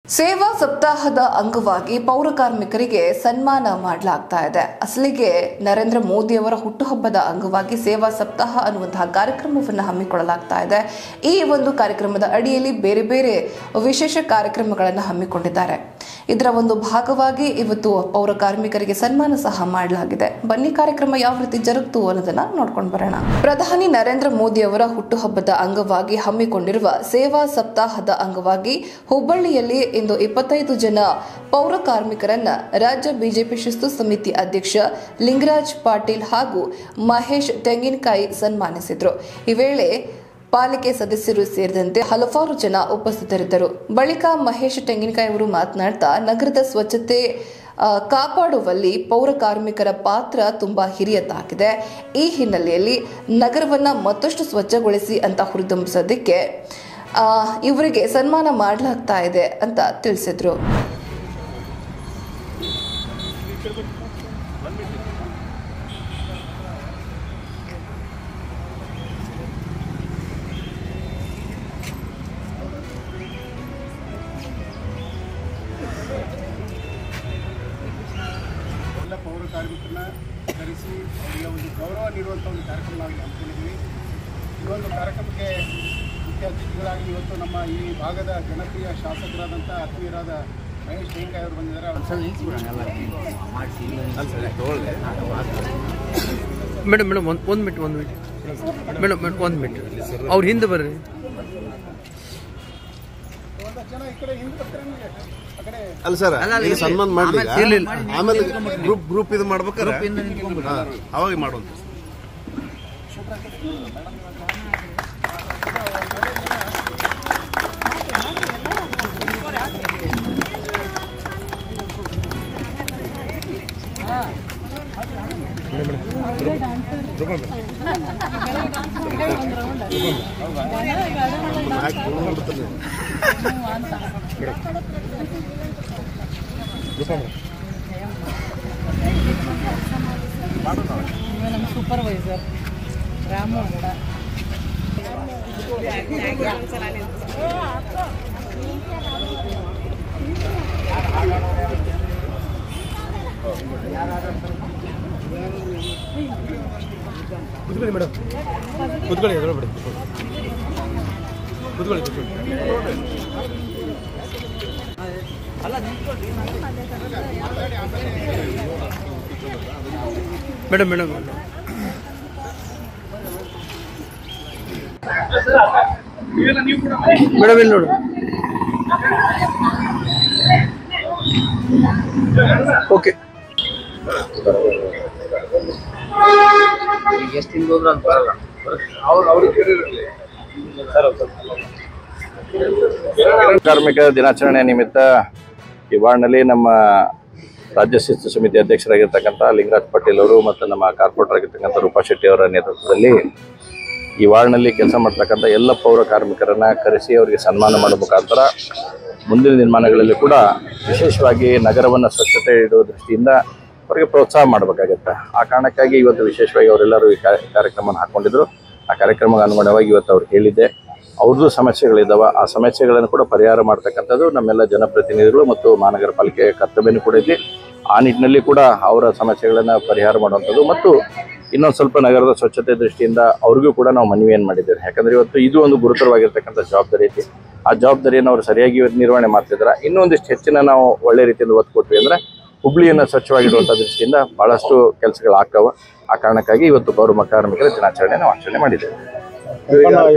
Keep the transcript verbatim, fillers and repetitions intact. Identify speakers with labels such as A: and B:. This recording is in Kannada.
A: ಸೇವಾ ಸಪ್ತಾಹದ ಅಂಗವಾಗಿ ಪೌರ ಕಾರ್ಮಿಕರಿಗೆ ಸನ್ಮಾನ ಮಾಡಲಾಗ್ತಾ ಇದೆ. ಅಸಲಿಗೆ ನರೇಂದ್ರ ಮೋದಿ ಅವರ ಹುಟ್ಟುಹಬ್ಬದ ಅಂಗವಾಗಿ ಸೇವಾ ಸಪ್ತಾಹ ಅನ್ನುವಂತಹ ಕಾರ್ಯಕ್ರಮವನ್ನು ಹಮ್ಮಿಕೊಳ್ಳಲಾಗ್ತಾ ಇದೆ. ಈ ಒಂದು ಕಾರ್ಯಕ್ರಮದ ಅಡಿಯಲ್ಲಿ ಬೇರೆ ಬೇರೆ ವಿಶೇಷ ಕಾರ್ಯಕ್ರಮಗಳನ್ನು ಹಮ್ಮಿಕೊಂಡಿದ್ದಾರೆ. ಇದರ ಒಂದು ಭಾಗವಾಗಿ ಇವತ್ತು ಪೌರ ಕಾರ್ಮಿಕರಿಗೆ ಸನ್ಮಾನ ಸಹ ಮಾಡಲಾಗಿದೆ. ಬನ್ನಿ ಕಾರ್ಯಕ್ರಮ ಯಾವ ರೀತಿ ಜರುಗಿತು ಅನ್ನೋದನ್ನ ನೋಡ್ಕೊಂಡು ಬರೋಣ. ಪ್ರಧಾನಿ ನರೇಂದ್ರ ಮೋದಿ ಅವರ ಹುಟ್ಟುಹಬ್ಬದ ಅಂಗವಾಗಿ ಹಮ್ಮಿಕೊಂಡಿರುವ ಸೇವಾ ಸಪ್ತಾಹದ ಅಂಗವಾಗಿ ಹುಬ್ಬಳ್ಳಿಯಲ್ಲಿ ಇಂದು ಇಪ್ಪತ್ತೈದು ಜನ ಪೌರ ಕಾರ್ಮಿಕರನ್ನ ರಾಜ್ಯ ಬಿಜೆಪಿ ಶಿಸ್ತು ಸಮಿತಿ ಅಧ್ಯಕ್ಷ ಲಿಂಗರಾಜ್ ಪಾಟೀಲ್ ಹಾಗೂ ಮಹೇಶ್ ತೆಂಗಿನಕಾಯಿ ಸನ್ಮಾನಿಸಿದರು. ಈ ವೇಳೆ ಪಾಲಿಕೆ ಸದಸ್ಯರು ಸೇರಿದಂತೆ ಹಲವಾರು ಜನ ಉಪಸ್ಥಿತರಿದ್ದರು. ಬಳಿಕ ಮಹೇಶ್ ತೆಂಗಿನಕಾಯಿ ಅವರು ಮಾತನಾಡ್ತಾ ನಗರದ ಸ್ವಚ್ಛತೆ ಕಾಪಾಡುವಲ್ಲಿ ಪೌರ ಕಾರ್ಮಿಕರ ಪಾತ್ರ ತುಂಬಾ ಹಿರಿಯದಾಗಿದೆ. ಈ ಹಿನ್ನೆಲೆಯಲ್ಲಿ ನಗರವನ್ನ ಮತ್ತಷ್ಟು ಸ್ವಚ್ಛಗೊಳಿಸಿ ಅಂತ ಹುರಿದುಂಬಿಸೋದಕ್ಕೆ ಇವರಿಗೆ ಸನ್ಮಾನ ಮಾಡಲಾಗ್ತಾ ಇದೆ ಅಂತ ತಿಳಿಸಿದ್ರು.
B: ಎಲ್ಲ ಪೌರ ಕಾರ್ಮಿಕರನ್ನ ಕರೆಸಿ ಅವರಿಗೆ ಒಂದು ಗೌರವ ನೀಡುವಂಥ ಒಂದು ಕಾರ್ಯಕ್ರಮ ನಾವು ಹಮ್ಮಿಕೊಂಡಿದ್ದೀವಿ. ಈ ಒಂದು ಕಾರ್ಯಕ್ರಮಕ್ಕೆ ಮುಖ್ಯ ಅತಿಥಿಗಳಾಗಿ ಇವತ್ತು ನಮ್ಮ ಈ ಭಾಗದ ಜನಪ್ರಿಯ ಶಾಸಕರಾದಂಥ ಆತ್ಮೀಯರಾದ ಮಹೇಶ್ ತೆಂಗಿನಕಾಯಿ ಅವರು ಬಂದಿದ್ದಾರೆ.
C: ಮೇಡಮ್ ಮೇಡಮ್ ಒಂದು ಒಂದು ಮಿನಿಟ್ ಒಂದು ಮಿನಿಟ್ ಮೇಡಮ್ ಮೇಡಮ್ ಒಂದು ಮಿನಿಟ್ ಅವ್ರ ಹಿಂದೆ ಬರ್ರಿ.
B: ಒಂದು ಜನ ಈ ಕಡೆ ಹಿಂದೆ ಬರ್ತಾರೆ.
D: ಅಲ್ಲ ಸರ್, ಸನ್ಮಾನ ಮಾಡಲಿಲ್ಲ, ಆಮೇಲೆ ಗ್ರೂಪ್ ಗ್ರೂಪ್ ಇದು ಮಾಡ್ಬೇಕಾರೆ ಅವಾಗ ಮಾಡೋದು.
E: ನಮ್ಮ ಸೂಪರ್ವೈಸರ್ ರಾಮು ಕೂಡ
C: ಕೂತ್ಕೊಳ್ಳಿ ಮೇಡಮ್, ಕೂತ್ಕೊಳ್ಳಿ ಎದುರು ಬಿಡಿ, ಕೂತ್ಕೊಳ್ಳಿ ಕೂತ್ಕೊಳ್ಳಿ. ಮೇಡಮ್ ಮೇಡಮ್ ಮೇಡಮ್ ಇಲ್ಲಿ ನೋಡು. ಓಕೆ
F: ಕಾರ್ಮಿಕ ದಿನಾಚರಣೆ ನಿಮಿತ್ತ ಈ ವಾರ್ಡ್ನಲ್ಲಿ ನಮ್ಮ ರಾಜ್ಯ ಶಿಸ್ತು ಸಮಿತಿ ಅಧ್ಯಕ್ಷರಾಗಿರ್ತಕ್ಕಂಥ ಲಿಂಗರಾಜ್ ಪಾಟೀಲ್ ಅವರು ಮತ್ತು ನಮ್ಮ ಕಾರ್ಪೊರೇಟರ್ ಆಗಿರ್ತಕ್ಕಂಥ ರೂಪಾ ಶೆಟ್ಟಿ ಅವರ ನೇತೃತ್ವದಲ್ಲಿ ಈ ವಾರ್ಡ್ನಲ್ಲಿ ಕೆಲಸ ಮಾಡ್ತಕ್ಕಂಥ ಎಲ್ಲ ಪೌರ ಕಾರ್ಮಿಕರನ್ನು ಕರೆಸಿ ಅವರಿಗೆ ಸನ್ಮಾನ ಮಾಡೋ ಮುಖಾಂತರ ಮುಂದಿನ ನಿರ್ಮಾಣಗಳಲ್ಲಿ ಕೂಡ ವಿಶೇಷವಾಗಿ ನಗರವನ್ನು ಸ್ವಚ್ಛತೆ ಇಡುವ ದೃಷ್ಟಿಯಿಂದ ಅವರಿಗೆ ಪ್ರೋತ್ಸಾಹ ಮಾಡಬೇಕಾಗತ್ತೆ. ಆ ಕಾರಣಕ್ಕಾಗಿ ಇವತ್ತು ವಿಶೇಷವಾಗಿ ಅವರೆಲ್ಲರೂ ಈ ಕಾರ್ಯಕ್ರಮವನ್ನು ಹಾಕ್ಕೊಂಡಿದ್ರು. ಆ ಕಾರ್ಯಕ್ರಮಕ್ಕೆ ಅನುಗುಣವಾಗಿ ಇವತ್ತು ಅವ್ರು ಹೇಳಿದ್ದೆ, ಅವ್ರದ್ದು ಸಮಸ್ಯೆಗಳಿದ್ದಾವೆ, ಆ ಸಮಸ್ಯೆಗಳನ್ನು ಕೂಡ ಪರಿಹಾರ ಮಾಡ್ತಕ್ಕಂಥದ್ದು ನಮ್ಮೆಲ್ಲ ಜನಪ್ರತಿನಿಧಿಗಳು ಮತ್ತು ಮಹಾನಗರ ಪಾಲಿಕೆಯ ಕರ್ತವ್ಯನೂ ಕೂಡ ಇದೆ. ಆ ನಿಟ್ಟಿನಲ್ಲಿ ಕೂಡ ಅವರ ಸಮಸ್ಯೆಗಳನ್ನು ಪರಿಹಾರ ಮಾಡುವಂಥದ್ದು ಮತ್ತು ಇನ್ನೊಂದು ಸ್ವಲ್ಪ ನಗರದ ಸ್ವಚ್ಛತೆ ದೃಷ್ಟಿಯಿಂದ ಅವ್ರಿಗೂ ಕೂಡ ನಾವು ಮನವಿಯನ್ನು ಮಾಡಿದ್ದೇವೆ. ಯಾಕಂದರೆ ಇವತ್ತು ಇದು ಒಂದು ಗುರುತರವಾಗಿರ್ತಕ್ಕಂಥ ಜವಾಬ್ದಾರಿ ಐತಿ. ಆ ಜವಾಬ್ದಾರಿಯನ್ನು ಅವರು ಸರಿಯಾಗಿ ನಿರ್ವಹಣೆ ಮಾಡ್ತಿದ್ದಾರೆ. ಇನ್ನೊಂದಿಷ್ಟು ಹೆಚ್ಚಿನ ನಾವು ಒಳ್ಳೆ ರೀತಿಯಿಂದ ಒತ್ತು ಕೊಟ್ವಿ ಅಂದರೆ ಹುಬ್ಬಳ್ಳಿಯನ್ನು ಸ್ವಚ್ಛವಾಗಿರುವಂಥ ದೃಷ್ಟಿಯಿಂದ ಭಾಳಷ್ಟು ಕೆಲಸಗಳು ಆಗ್ತಾವೆ. ಆ ಕಾರಣಕ್ಕಾಗಿ ಇವತ್ತು ಪೌರ ಕಾರ್ಮಿಕರ ದಿನಾಚರಣೆ ನಾವು ಆಚರಣೆ ಮಾಡಿದ್ದೇವೆ.